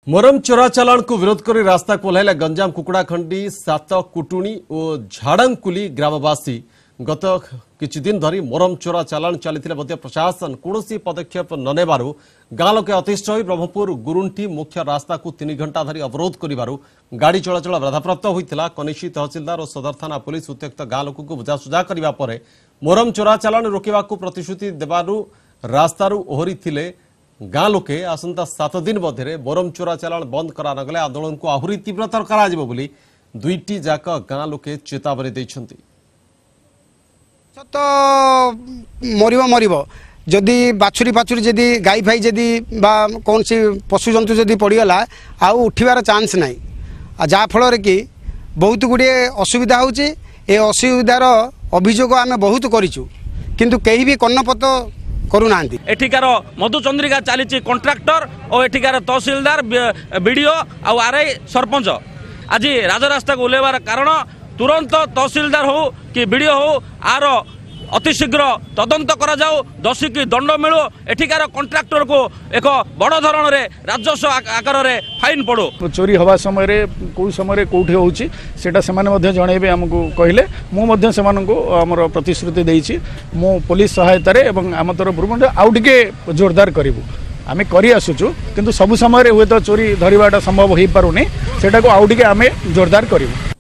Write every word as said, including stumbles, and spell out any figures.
मोरम चोरा चालाण को विरोध कर रास्ता को ओह्लाइला गंजाम कुकुड़ाखंडी सात कुटुणी और झाड़ांकुली ग्रामवासी। गत किछि दिन धरी मोरम चोरा चालाण चली प्रशासन कौन पदक्षेप न नेबारु गाँ लोके अतिष्ठ होई ब्रह्मपुर गुरुंठी मुख्य रास्ता को तीन घंटा धरी अवरोध करिबारु गाड़ी चलाचल बाधाप्राप्त होइतिला। कनिशी तहसीलदार और सदर थाना पुलिस उत्त्यक्त गाँ लोक को बुझासुझा करबा परे मोरम चोरा चालाण रोकिबा को प्रतिश्रुति देबारु रास्तारु ओहरी थिले। गाँ लोके आसंता सात दिन मध्य मोरम चोरा चालाण बंद करा नगले आंदोलन को आहुरी तीव्रतर करा जिवो बोली दुईटी जाक गाँ लोके चेतावनी दैछन्ति। तो मरिबो मरिबो जदि बाछुरी पाछुरी जदि गाई फाई जदि बा कौन सी पशु जंतु जदि पड़गला आउ उठिबार चांस नाही आ जा फल रे कि बहुत गुड़े असुविधा होची। ए असुविधार अभियोग आमे बहुत करिचु किंतु केही भी कर्णपत करूना। एठिकार मधुचंद्रिका चली कंट्राक्टर और एठिकार तहसीलदार बीडीओ और आरआई सरपंच आज राजरास्ता को ओह्लैबार कारण तुरंत तहसीलदार हो कि बीडीओ हो आर अतिशीघ्र तदंत करा जाओ, दोषी की दंड मिलो। एठिकार कंट्राक्टर को एक बड़ धरण रे राजस्व आकार रे फाइन पड़ो। चोरी हवा समय कोई समय कोठी होउची सेटा सेमाने मध्ये जणैबे हमकु कहिले मु मध्ये सेमानकु हमर प्रतिश्रुति देइछि। मु पुलिस सहायता रे एवं आम तरफ मध्ये आउ टिके जोरदार करिवु आमे करि आसुचु किंतु सब समय रे हुए तो चोरी धरिबाटा संभव होई पारुनी सेटा को आउ टिके आमे जोरदार करिवु।